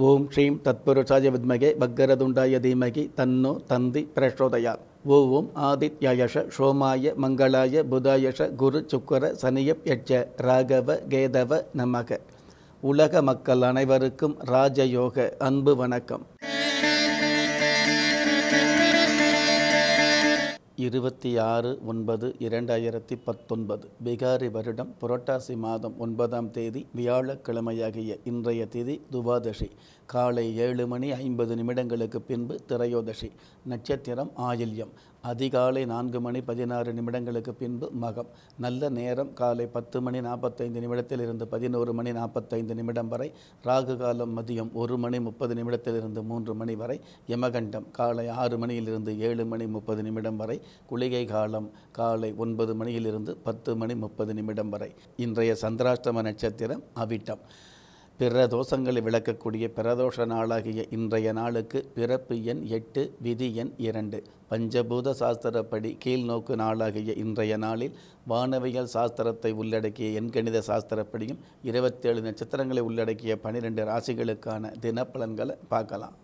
ஓம் ஸ்ரீம் தத்புருஷாய வித்மகே வக்கரதுண்டாய தீமகி தன்னோ தந்தி பிரச்சோதயாத். ஓம் ஆதித்யாயஷ சோமாய மங்களாய புதாயஷ குரு சுக்கர சனியப் யட்ச ராகவ கேதவ நமக. உலக மக்கள் அனைவருக்கும் ராஜயோக அன்பு வணக்கம். 26/9/2019 பிகாரி வருடம் புரட்டாசி மாதம் 9ஆம் தேதி வியாழக்கிழமையாகிய இன்றைய திதி துவாதசி. காலை 7:50 பின்பு திரையோதசி. நட்சத்திரம் ஆயில்யம். அதிகாலை 4:16 பின்பு மகம். நல்ல நேரம் காலை 10:45 இருந்து 11:45 வரை. ராகு காலம் மதியம் 1:30 இருந்து 3 மணி வரை. யமகண்டம் காலை 6 மணியிலிருந்து 7:30 வரை. குளிகை காலம் காலை 9 மணியிலிருந்து 10:30 வரை. இன்றைய சந்திராஷ்டம நட்சத்திரம் அவிட்டம். பிற தோஷங்களை விளக்கக்கூடிய பிரதோஷ நாளாகிய இன்றைய நாளுக்கு பிறப்பு எண் 8, விதி எண் 2. பஞ்சபூத சாஸ்திரப்படி கீழ்நோக்கு நாளாகிய இன்றைய நாளில் வானவியல் சாஸ்திரத்தை உள்ளடக்கிய எண்கணித சாஸ்திரப்படியும் 27 நட்சத்திரங்களை உள்ளடக்கிய 12 ராசிகளுக்கான தினப்பலன்களை பார்க்கலாம்.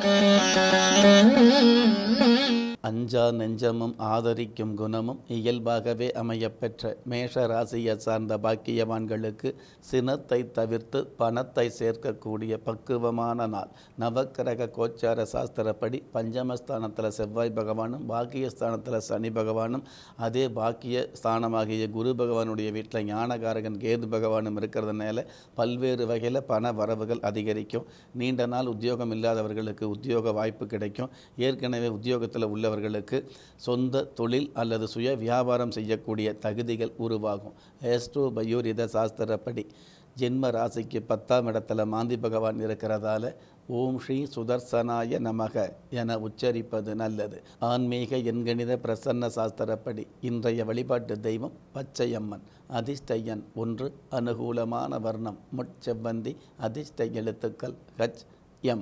அஞ்சா நெஞ்சமும் ஆதரிக்கும் குணமும் இயல்பாகவே அமையப்பெற்ற மேஷ ராசியை சார்ந்த பாக்கியவான்களுக்கு சினத்தை தவிர்த்து பணத்தை சேர்க்கக்கூடிய பக்குவமான நாள். நவக்கிரக கோச்சார சாஸ்திரப்படி பஞ்சமஸ்தானத்தில் செவ்வாய் பகவானும் பாக்கியஸ்தானத்தில் சனி பகவானும் அதே பாக்கிய ஸ்தானமாகிய குரு பகவானுடைய வீட்டில் ஞானகாரகன் கேது பகவானும் இருக்கிறதுனால பல்வேறு வகையில் பண வரவுகள் அதிகரிக்கும். நீண்ட நாள் உத்தியோகம் இல்லாதவர்களுக்கு உத்தியோக வாய்ப்பு கிடைக்கும். ஏற்கனவே உத்தியோகத்தில் உள்ளவர்களுக்கு சொந்த தொழில் அல்லது சுய வியாபாரம் செய்யக்கூடிய தகுதிகள் உருவாகும். ஏஸ்ட்ரோ பயோரித சாஸ்திரப்படி ஜென்ம ராசிக்கு 10ஆம் இடத்துல மாந்தி பகவான் இருக்கிறதால ஓம் ஸ்ரீ சுதர்சனாய நமக என உச்சரிப்பது நல்லது. ஆன்மீக எண்கணித பிரசன்ன சாஸ்திரப்படி இன்றைய வழிபாட்டு தெய்வம் பச்சையம்மன். அதிர்ஷ்ட எண் 1. அனுகூலமான வர்ணம் முட்செவ்வந்தி. அதிர்ஷ்ட எழுத்துக்கள் HM.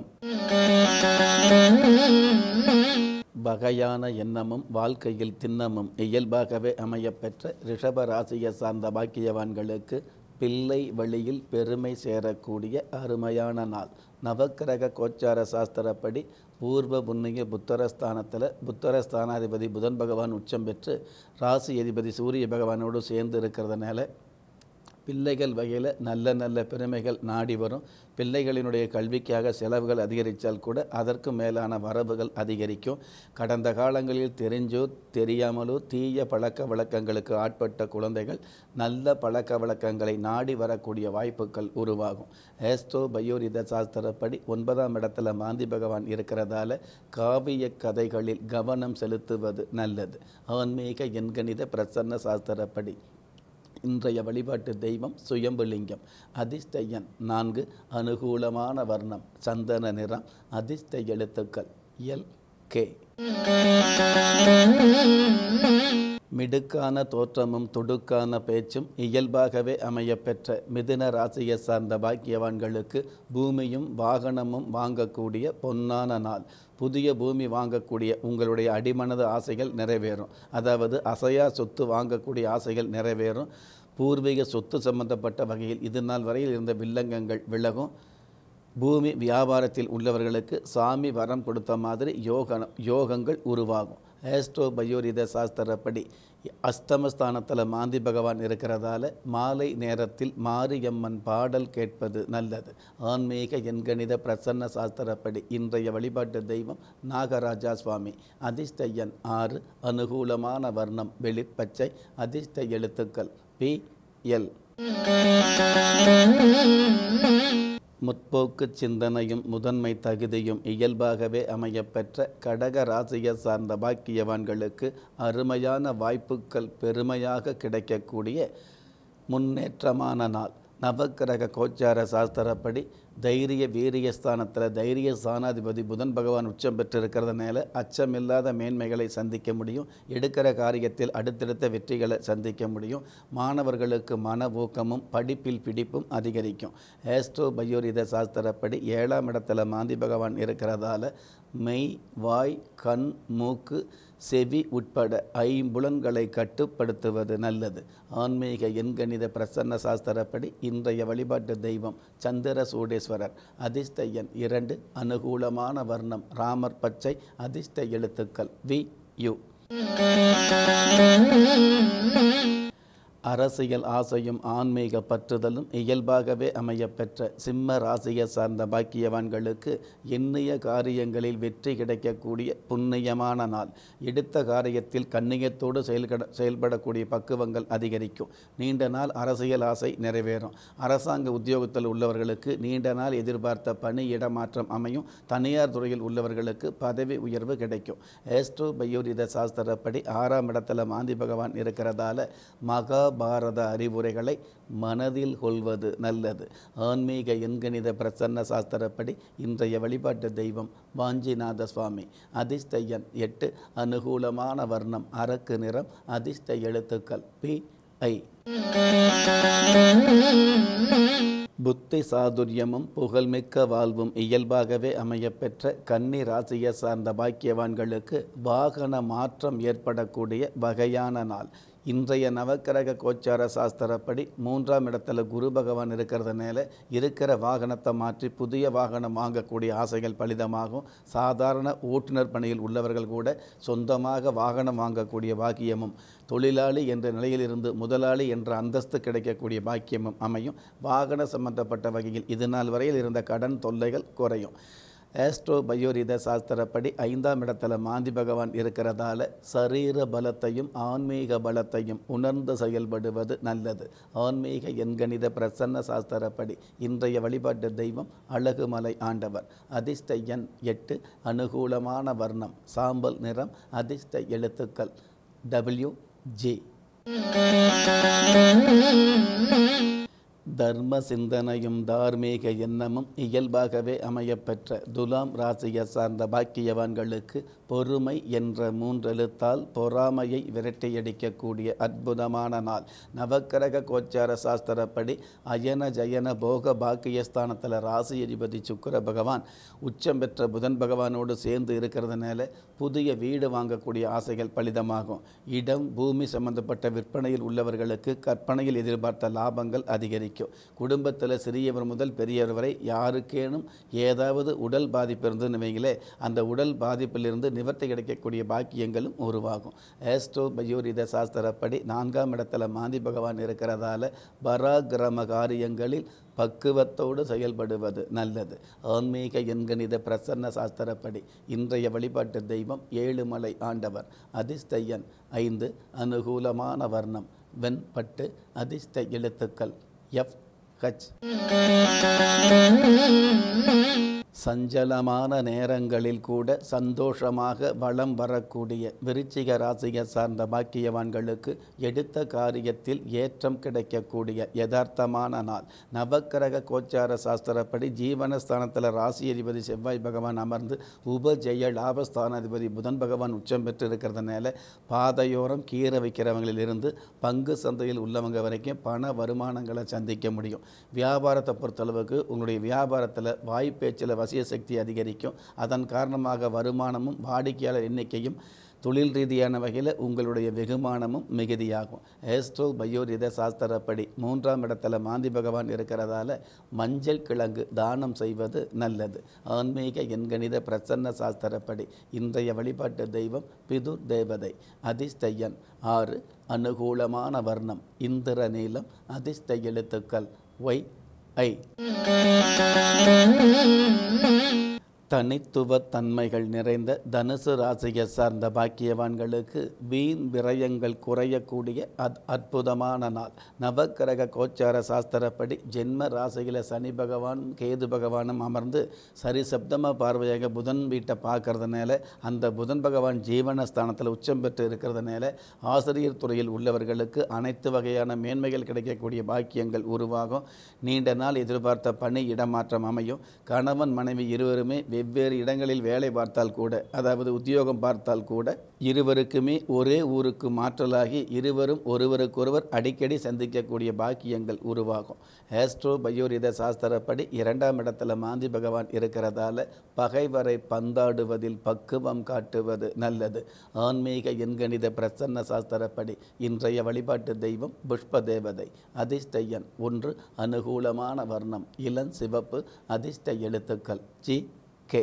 வகையான எண்ணமும் வாழ்க்கையில் திண்ணமும் இயல்பாகவே அமையப்பெற்ற ரிஷப ராசியை சார்ந்த பாக்கியவான்களுக்கு பிள்ளை வழியில் பெருமை சேரக்கூடிய அருமையான நாள். நவக்கிரக கோச்சார சாஸ்திரப்படி பூர்வ புண்ணிய புத்தரஸ்தானத்தில் புத்தரஸ்தானாதிபதி புதன் பகவான் உச்சம் பெற்று ராசி அதிபதி சூரிய பகவானோடு சேர்ந்து இருக்கிறதுனால பிள்ளைகள் வகையில் நல்ல நல்ல பெருமைகள் நாடி வரும். பிள்ளைகளினுடைய கல்விக்காக செலவுகள் அதிகரித்தால் கூட அதற்கு மேலான வரவுகள் அதிகரிக்கும். கடந்த காலங்களில் தெரிஞ்சோ தெரியாமலோ தீய பழக்க வழக்கங்களுக்கு ஆட்பட்ட குழந்தைகள் நல்ல பழக்க வழக்கங்களை நாடி வரக்கூடிய வாய்ப்புகள் உருவாகும். ஏஸ்ட்ரோ பயோரித சாஸ்திரப்படி 9ஆம் இடத்துல மாந்தி பகவான் இருக்கிறதால காவிய கதைகளில் கவனம் செலுத்துவது நல்லது. ஆன்மீக எண்கணித பிரசன்ன சாஸ்திரப்படி இன்றைய வழிபாட்டு தெய்வம் சுயம்புலிங்கம். அதிர்ஷ்ட எண் 4. அனுகூலமான வர்ணம் சந்தன நிறம். அதிர்ஷ்ட எழுத்துக்கள் LK. மிடுக்கான தோற்றமும் துடுக்கான பேச்சும் இயல்பாகவே அமையப்பெற்ற மிதுன ராசியை சார்ந்த பாக்கியவான்களுக்கு பூமியும் வாகனமும் வாங்கக்கூடிய பொன்னான நாள். புதிய பூமி வாங்கக்கூடிய உங்களுடைய அடிமனது ஆசைகள் நிறைவேறும். அதாவது அசையா சொத்து வாங்கக்கூடிய ஆசைகள் நிறைவேறும். பூர்வீக சொத்து சம்பந்தப்பட்ட வகையில் இது நாள் வரையில் இருந்த வில்லங்கங்கள் விலகும். பூமி வியாபாரத்தில் உள்ளவர்களுக்கு சாமி வரம் கொடுத்த மாதிரி யோகங்கள் உருவாகும். ஏஸ்ட்ரோ பயோரித சாஸ்திரப்படி அஷ்டமஸ்தானத்தில் மாந்தி பகவான் இருக்கிறதால மாலை நேரத்தில் மாரியம்மன் பாடல் கேட்பது நல்லது. ஆன்மீக எண்கணித பிரசன்ன சாஸ்திரப்படி இன்றைய வழிபாட்டு தெய்வம் நாகராஜா சுவாமி. அதிர்ஷ்ட எண் 6. அனுகூலமான வர்ணம் வெளிர்பச்சை. அதிர்ஷ்ட எழுத்துக்கள் PL. முற்போக்கு சிந்தனையும் முதன்மை தகுதியும் இயல்பாகவே அமையப்பெற்ற கடக ராசியை சார்ந்த பாக்கியவான்களுக்கு அருமையான வாய்ப்புகள் பெருமையாக கிடைக்கக்கூடிய முன்னேற்றமான நாள். நவக்கிரக கோச்சார சாஸ்திரப்படி தைரிய வீரியஸ்தானத்தில் தைரிய ஸ்தானாதிபதி புதன் பகவான் உச்சம் பெற்றிருக்கிறதுனால அச்சமில்லாத மேன்மைகளை சந்திக்க முடியும். எடுக்கிற காரியத்தில் அடுத்தடுத்த வெற்றிகளை சந்திக்க முடியும். மாணவர்களுக்கு மன ஊக்கமும் படிப்பில் பிடிப்பும் அதிகரிக்கும். ஏஸ்ட்ரோ பயோரித சாஸ்திரப்படி 7ஆம் இடத்துல மாந்தி பகவான் இருக்கிறதால மெய், வாய், கண், மூக்கு, செவி உட்பட ஐம்புலன்களை கட்டுப்படுத்துவது நல்லது. ஆன்மீக எண்கணித பிரசன்ன சாஸ்திரப்படி இன்றைய வழிபாட்டு தெய்வம் சந்திர சூடேஸ்வரர். அதிர்ஷ்ட எண் 2. அனுகூலமான வர்ணம் ராமர் பச்சை. அதிர்ஷ்ட எழுத்துக்கள் வி யு. அரசியல் ஆசையும் ஆன்மீக பற்றுதலும் இயல்பாகவே அமையப்பெற்ற சிம்ம ராசியை சார்ந்த பாக்கியவான்களுக்கு எண்ணிய காரியங்களில் வெற்றி கிடைக்கக்கூடிய புண்ணியமான நாள். எடுத்த காரியத்தில் கண்ணியத்தோடு செயல்படக்கூடிய பக்குவங்கள் அதிகரிக்கும். நீண்ட நாள் அரசியல் ஆசை நிறைவேறும். அரசாங்க உத்தியோகத்தில் உள்ளவர்களுக்கு நீண்ட நாள் எதிர்பார்த்த பணி இடமாற்றம் அமையும். தனியார் துறையில் உள்ளவர்களுக்கு பதவி உயர்வு கிடைக்கும். ஏஸ்ட்ரோ பயோரித சாஸ்திரப்படி 6ஆம் இடத்துல மாந்தி பகவான் இருக்கிறதால மகாபாரத அறிவுரைகளை மனதில் கொள்வது நல்லது. ஆன்மீக எண்கணித பிரசன்ன சாஸ்திரப்படி இன்றைய வழிபாட்டு தெய்வம் வாஞ்சிநாத சுவாமி. அதிர்ஷ்ட எண் 8. அனுகூலமான வர்ணம் அரக்கு நிறம். அதிர்ஷ்ட எழுத்துக்கள் பி ஐ. புத்தி சாதுரியமும் புகழ்மிக்க வாழ்வும் இயல்பாகவே அமையப்பெற்ற கன்னி ராசியை சார்ந்த பாக்கியவான்களுக்கு வாகன மாற்றம் ஏற்படக்கூடிய வகையான நாள். இன்றைய நவக்கிரக கோச்சார சாஸ்திரப்படி 3ஆம் இடத்துல குரு பகவான் இருக்கிறதுனால இருக்கிற வாகனத்தை மாற்றி புதிய வாகனம் வாங்கக்கூடிய ஆசைகள் பலிதமாகும். சாதாரண ஓட்டுநர் பணியில் உள்ளவர்கள் கூட சொந்தமாக வாகனம் வாங்கக்கூடிய பாக்கியமும், தொழிலாளி என்ற நிலையிலிருந்து முதலாளி என்ற அந்தஸ்து கிடைக்கக்கூடிய பாக்கியமும் அமையும். வாகன சம்பந்தப்பட்ட வகையில் இதுநாள் வரையில் இருந்த கடன் தொல்லைகள் குறையும். ஏஸ்ட்ரோ பயோரித சாஸ்திரப்படி 5ஆம் இடத்துல மாந்தி பகவான் இருக்கிறதால சரீர பலத்தையும் ஆன்மீக பலத்தையும் உணர்ந்து செயல்படுவது நல்லது. ஆன்மீக எண்கணித பிரசன்ன சாஸ்திரப்படி இன்றைய வழிபாட்டு தெய்வம் அழகுமலை ஆண்டவர். அதிர்ஷ்ட எண் 8. அனுகூலமான வர்ணம் சாம்பல் நிறம். அதிர்ஷ்ட எழுத்துக்கள் டபிள்யூ ஜே. தர்ம சிந்தனையும் தார்மீக எண்ணமும் இயல்பாகவே அமையப்பெற்ற துலாம் ராசியை சார்ந்த பாக்கியவான்களுக்கு பொறுமை என்ற 3 எழுத்தால் பொறாமையை விரட்டியடிக்கக்கூடிய அற்புதமான நாள். நவக்கிரக கோச்சார சாஸ்திரப்படி அயன ஜயன போக பாக்கியஸ்தானத்தில் ராசி அதிபதி சுக்கிர பகவான் உச்சம் பெற்ற புதன் பகவானோடு சேர்ந்து இருக்கிறதுனால புதிய வீடு வாங்கக்கூடிய ஆசைகள் பலிதமாகும். இடம் பூமி சம்பந்தப்பட்ட விற்பனையில் உள்ளவர்களுக்கு கற்பனையில் எதிர்பார்த்த லாபங்கள் அதிகரிக்கும். குடும்பத்தில் சிறியவர் முதல் பெரியவர் வரை யாருக்கேனும் ஏதாவது உடல் பாதிப்பு இருந்துன்னு வைங்களே, அந்த உடல் பாதிப்பிலிருந்து நிவர்த்தி கிடைக்கக்கூடிய பாக்கியங்களும் உருவாகும். ஏஸ்ட்ரோ பயோரித சாஸ்திரப்படி 4ஆம் இடத்துல மாந்தி பகவான் இருக்கிறதால பராக்கிரம காரியங்களில் பக்குவத்தோடு செயல்படுவது நல்லது. ஆன்மீக எண்கணித பிரசன்ன சாஸ்திரப்படி இன்றைய வழிபாட்டு தெய்வம் ஏழுமலை ஆண்டவர். அதிர்ஷ்ட எண் 5. அனுகூலமான வர்ணம் வெண்பட்டு. அதிர்ஷ்ட எழுத்துக்கள் எஃப் ஹச். சஞ்சலமான நேரங்களில் கூட சந்தோஷமாக வளம் வரக்கூடிய விருச்சிக ராசியை சார்ந்த பாக்கியவான்களுக்கு எடுத்த காரியத்தில் ஏற்றம் கிடைக்கக்கூடிய யதார்த்தமான நாள். நவக்கிரக கோச்சார சாஸ்திரப்படி ஜீவனஸ்தானத்தில் ராசி அதிபதி செவ்வாய் பகவான் அமர்ந்து உபஜெய லாபஸ்தானாதிபதி புதன் பகவான் உச்சம் பெற்று இருக்கிறதுனால பாதையோரம் கீரை வைக்கிறவங்களிலிருந்து பங்கு சந்தையில் உள்ளவங்க வரைக்கும் பண வருமானங்களை சந்திக்க முடியும். வியாபாரத்தை பொறுத்தளவுக்கு உங்களுடைய வியாபாரத்தில் வாய்ப்பேச்சில் வசிய சக்தி அதிகரிக்கும். அதன் காரணமாக வருமானமும் வாடிக்கையாளர் எண்ணிக்கையும் தொழில் ரீதியான வகையில் உங்களுடைய வெகுமானமும் மிகுதியாகும். ஏஸ்ட்ரோ பயோரித சாஸ்திரப்படி 3ஆம் இடத்துல மாந்தி பகவான் இருக்கிறதால மஞ்சள் கிழங்கு தானம் செய்வது நல்லது. ஆன்மீக எண்கணித பிரசன்ன சாஸ்திரப்படி இன்றைய வழிபாட்டு தெய்வம் பிதுர் தேவதை. அதிர்ஷ்ட எண் 6. அனுகூலமான வர்ணம் இந்திர நீலம். அதிர்ஷ்ட எழுத்துக்கள் ஒய் ஐ. தனித்துவ தன்மைகள் நிறைந்த தனுசு ராசியை சார்ந்த பாக்கியவான்களுக்கு வீண் விரயங்கள் குறையக்கூடிய அற்புதமான நாள். நவக்கிரக கோச்சார சாஸ்திரப்படி ஜென்ம ராசியில் சனி பகவான் கேது பகவானும் அமர்ந்து சரிசப்தம பார்வையாக புதன் வீட்டை பார்க்கறதுனால அந்த புதன் பகவான் ஜீவனஸ்தானத்தில் உச்சம் பெற்று இருக்கிறதுனால ஆசிரியர் துறையில் உள்ளவர்களுக்கு அனைத்து வகையான மேன்மைகள் கிடைக்கக்கூடிய பாக்கியங்கள் உருவாகும். நீண்ட நாள் எதிர்பார்த்த பணி இடமாற்றம் அமையும். கணவன் மனைவி இருவருமே வெவ்வேறு இடங்களில் வேலை பார்த்தால் கூட, அதாவது உத்தியோகம் பார்த்தால் கூட, இருவருக்குமே ஒரே ஊருக்கு மாற்றலாகி இருவரும் ஒருவருக்கொருவர் அடிக்கடி சந்திக்கக்கூடிய பாக்கியங்கள் உருவாகும். ஆஸ்ட்ரோ பயோரித சாஸ்திரப்படி 2ஆம் இடத்துல மாந்தி பகவான் இருக்கிறதால பகைவரை பந்தாடுவதில் பக்குவம் காட்டுவது நல்லது. ஆன்மீக எண்கணித பிரசன்ன சாஸ்திரப்படி இன்றைய வழிபாட்டு தெய்வம் புஷ்ப தேவதை. அதிர்ஷ்ட எண் 1. அனுகூலமான வர்ணம் இளம் சிவப்பு. அதிர்ஷ்ட எழுத்துக்கள் ஜி கே.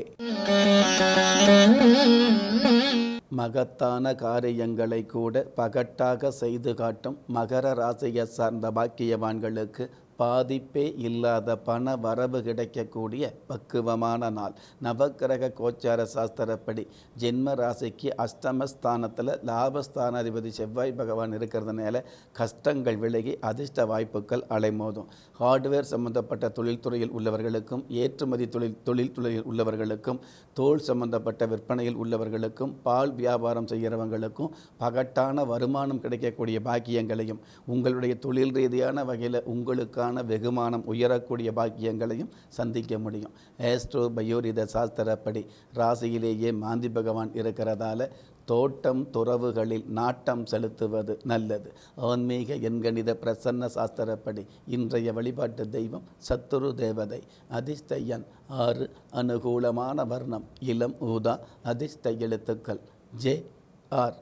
மகத்தான காரியங்களை கூட பகட்டாக செய்து காட்டும் மகர ராசியை சார்ந்த பாக்கியவான்களுக்கு பாதிப்பே இல்லாத பண வரவு கிடைக்கக்கூடிய பக்குவமான நாள். நவக்கிரக கோச்சார சாஸ்திரப்படி ஜென்ம ராசிக்கு அஷ்டமஸ்தானத்தில் லாபஸ்தானாதிபதி செவ்வாய் பகவான் இருக்கிறதுனால கஷ்டங்கள் விலகி அதிர்ஷ்ட வாய்ப்புகள் அலைமோதும். ஹார்ட்வேர் சம்பந்தப்பட்ட தொழில்துறையில் உள்ளவர்களுக்கும், ஏற்றுமதி தொழில்துறையில் உள்ளவர்களுக்கும், தோல் சம்பந்தப்பட்ட விற்பனையில் உள்ளவர்களுக்கும், பால் வியாபாரம் செய்கிறவங்களுக்கும் பகட்டான வருமானம் கிடைக்கக்கூடிய பாக்கியங்களையும், உங்களுடைய தொழில் ரீதியான வகையில் உங்களுக்கான வெகுமானம் உயரக்கூடிய பாக்கியங்களையும் சந்திக்க முடியும். ஆஸ்ட்ரோ பயோரித சாஸ்திரப்படி ராசியிலேயே மாந்தி பகவான் இருக்கிறதால தோட்டம் துறவுகளில் நாட்டம் செலுத்துவது நல்லது. ஆன்மீக எண்கணித பிரசன்ன சாஸ்திரப்படி இன்றைய வழிபாட்டு தெய்வம் சத்துரு தேவதை. அதிர்ஷ்ட எண் 6. அனுகூலமான வர்ணம் இளம் ஊதா. அதிர்ஷ்ட எழுத்துக்கள் ஜே ஆர்.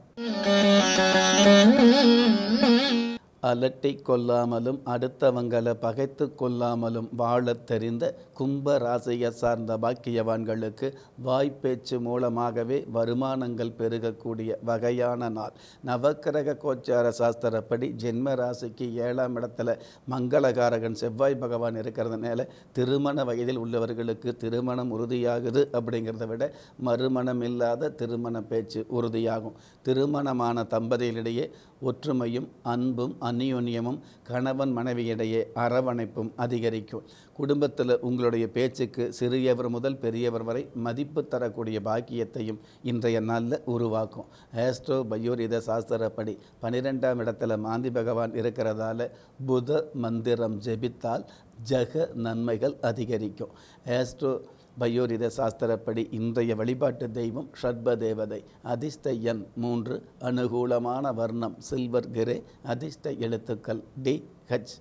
அலட்டி கொள்ளாமலும் அடுத்தவங்களை பகைத்து கொள்ளாமலும் வாழத் தெரிந்த கும்ப ராசியை சார்ந்த பாக்கியவான்களுக்கு வாய்ப்பேச்சு மூலமாகவே வருமானங்கள் பெருகக்கூடிய வகையான நாள். நவக்கிரக கோச்சார சாஸ்திரப்படி ஜென்ம ராசிக்கு 7ஆம் இடத்துல மங்களகாரகன் செவ்வாய் பகவான் இருக்கிறதுனால திருமண வயதில் உள்ளவர்களுக்கு திருமணம் உறுதியாகுது. அப்படிங்கிறத விட மறுமணம் இல்லாத திருமண பேச்சு உறுதியாகும். திருமணமான தம்பதிகளிடையே ஒற்றுமையும் அன்பும் அந்யோன்யமும், கணவன் மனைவியிடையே அரவணைப்பும் அதிகரிக்கும். குடும்பத்தில் உங்களுடைய பேச்சுக்கு சிறியவர் முதல் பெரியவர் வரை மதிப்பு தரக்கூடிய பாக்கியத்தையும் இன்றைய நாளில் உருவாக்கும். ஆஸ்ட்ரோ பயோரித சாஸ்திரப்படி 12ஆம் இடத்துல மாந்தி பகவான் இருக்கிறதால புத மந்திரம் ஜெபித்தால் ஜக நன்மைகள் அதிகரிக்கும். ஆஸ்ட்ரோ பயோரித சாஸ்திரப்படி இன்றைய வழிபாட்டு தெய்வம் ஷட்ப தேவதை. அதிர்ஷ்ட எண் 3. அனுகூலமான வர்ணம் சில்வர் கிரே. அதிர்ஷ்ட எழுத்துக்கள் டி ஹச்.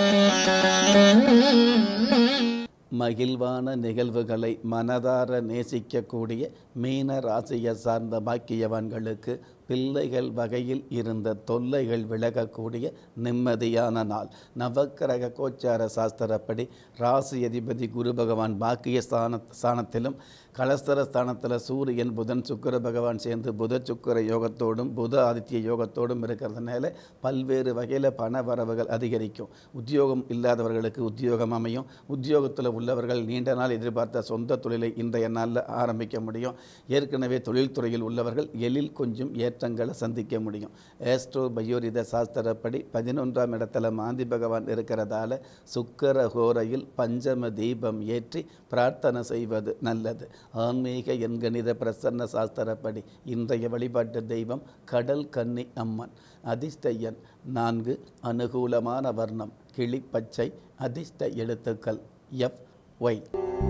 மகிழ்வான நிகழ்வுகளை மனதார நேசிக்கக்கூடிய மீன ராசியை சார்ந்த பாக்கியவான்களுக்கு பிள்ளைகள் வகையில் இருந்த தொல்லைகள் விலகக்கூடிய நிம்மதியான நாள். நவக்கிரக கோச்சார சாஸ்திரப்படி ராசி அதிபதி குரு பகவான் பாக்கிய ஸ்தானத்திலும், கலஸ்தர ஸ்தானத்தில் சூரியன் புதன் சுக்கிர பகவான் சேர்ந்து புத சுக்கிர யோகத்தோடும் புத ஆதித்ய யோகத்தோடும் இருக்கிறதுனால பல்வேறு வகையில் பண வரவுகள் அதிகரிக்கும். உத்தியோகம் இல்லாதவர்களுக்கு உத்தியோகம் அமையும். உத்தியோகத்தில் உள்ளவர்கள் நீண்ட நாள் எதிர்பார்த்த சொந்த தொழிலை இன்றைய நாளில் ஆரம்பிக்க முடியும். ஏற்கனவே தொழில்துறையில் உள்ளவர்கள் எழில் கொஞ்சம் ஏற்றங்களை சந்திக்க முடியும். ஆஸ்ட்ரோ பயோரித சாஸ்திரப்படி 11ஆம் இடத்துல மாந்தி பகவான் இருக்கிறதால சுக்கிர ஹோரையில் பஞ்சம தீபம் ஏற்றி பிரார்த்தனை செய்வது நல்லது. ஆன்மீக எண்கணித பிரசன்ன சாஸ்திரப்படி இன்றைய வழிபாட்டு தெய்வம் கடல் கன்னி அம்மன். அதிர்ஷ்ட எண் 4. அனுகூலமான வர்ணம் கிளிப்பச்சை. அதிர்ஷ்ட எழுத்துக்கள் எஃப் ஒய்.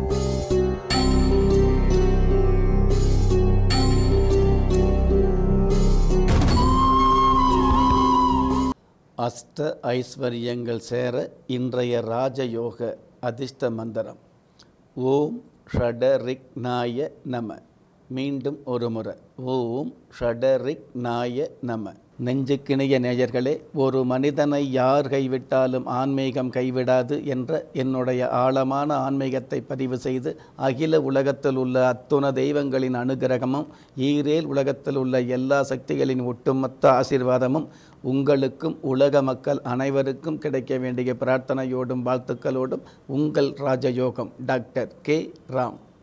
அஷ்ட ஐஸ்வர்யங்கள் சேர இன்றைய ராஜயோக அதிர்ஷ்ட மந்திரம் ஓம் ஷடரிக்னாய நம. மீண்டும் ஒரு முறை ஓம் ஷடரிக்னாய நம. நெஞ்சுக்கிணைய நேயர்களே, ஒரு மனிதனை யார் கைவிட்டாலும் ஆன்மீகம் கைவிடாது என்ற என்னுடைய ஆழமான ஆன்மீகத்தை பதிவு செய்து அகில உலகத்தில் உள்ள அத்துண தெய்வங்களின் அனுகிரகமும் ஈரேல் உலகத்தில் உள்ள எல்லா சக்திகளின் ஒட்டுமொத்த ஆசீர்வாதமும் உங்களுக்கும் உலக மக்கள் அனைவருக்கும் கிடைக்க வேண்டிய பிரார்த்தனையோடும் வாழ்த்துக்களோடும் உங்கள் ராஜயோகம் டாக்டர் கே ராம்.